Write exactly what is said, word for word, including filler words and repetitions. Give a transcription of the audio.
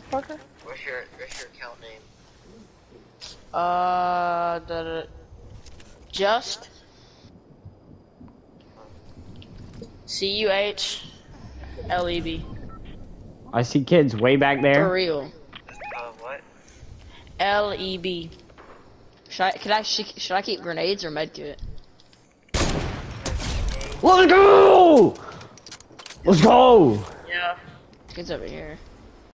Parker? What's your What's your account name? Uh, the just C U H L E B. I see kids way back there. For real. Uh, what? L E B. Should I? Could I? Should I keep grenades or medkit? Let's go! Let's go! Yeah. Kids over here.